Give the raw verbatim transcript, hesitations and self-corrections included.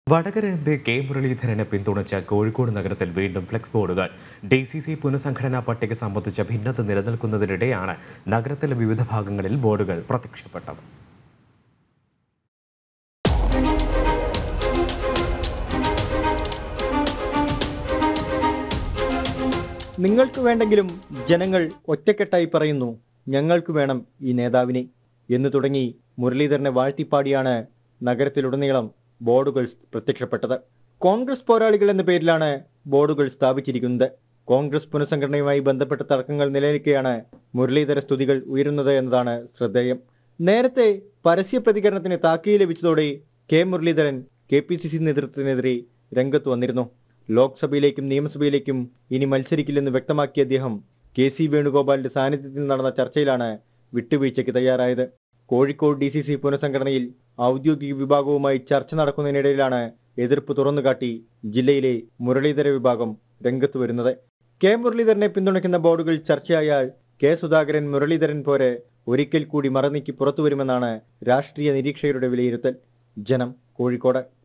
Vadakara M P K മുരളീധരനെ പിന്തുണച്ച കോഴിക്കോട് നഗരത്തിൽ വീണ്ടും ഫ്ലെക്സ് ബോർഡുകൾ. ഡി സി സി പുനഃസംഘടനാ പട്ടിക സംബന്ധിച്ച ഭിന്നത നിലനിൽക്കുന്നതിനിടെയാണ് നഗരത്തിലെ വിവിധ ഭാഗങ്ങളിൽ ബോർഡുകൾ പ്രത്യക്ഷപ്പെട്ടത്. നിങ്ങൾക്ക് വേണ്ടെങ്കിലും ജനങ്ങൾ ഒറ്റക്കെട്ടായി പറയുന്നു, ഞങ്ങൾക്ക് വേണം ഈ നേതാവിനെ എന്ന് തുടങ്ങി മുരളീധരനെ വാഴ്ത്തിപ്പാടിയാണ് നഗരത്തിലുടനീളം ബോർഡുകൾ പ്രത്യക്ഷപ്പെട്ടത്. കോൺഗ്രസ് പോരാളികൾ എന്ന പേരിലാണ് ബോർഡുകൾ സ്ഥാപിച്ചിരിക്കുന്നത്. കോൺഗ്രസ് പുനഃസംഘടനയുമായി ബന്ധപ്പെട്ട തർക്കങ്ങൾ നിലനിൽക്കെയാണ് മുരളീധര സ്തുതികൾ ഉയരുന്നത് എന്നതാണ് ശ്രദ്ധേയം. നേരത്തെ പരസ്യ പ്രതികരണത്തിന് താക്കീത് ലഭിച്ചതോടെ K Muraleedharan K P C C നേതൃത്വത്തിനെതിരെ രംഗത്ത് വന്നിരുന്നു. ലോക്സഭയിലേക്കും നിയമസഭയിലേക്കും ഇനി മത്സരിക്കില്ലെന്ന് വ്യക്തമാക്കിയ അദ്ദേഹം കെ സി വേണുഗോപാലിന്റെ സാന്നിധ്യത്തിൽ നടന്ന ചർച്ചയിലാണ് വിട്ടുവീഴ്ചയ്ക്ക് തയ്യാറായത്. കോഴിക്കോട് ഡി സി സി പുനഃസംഘടനയിൽ ഔദ്യോഗിക വിഭാഗവുമായി ചർച്ച നടക്കുന്നതിനിടയിലാണ് എതിർപ്പ് തുറന്നുകാട്ടി ജില്ലയിലെ മുരളീധര വിഭാഗം രംഗത്ത് വരുന്നത്. കെ മുരളീധരനെ പിന്തുണയ്ക്കുന്ന ബോർഡുകൾ ചർച്ചയായാൽ കെ സുധാകരൻ മുരളീധരൻ പോരെ ഒരിക്കൽ കൂടി മറനീക്കി പുറത്തുവരുമെന്നാണ് രാഷ്ട്രീയ നിരീക്ഷകരുടെ വിലയിരുത്തൽ. ജനം, കോഴിക്കോട്.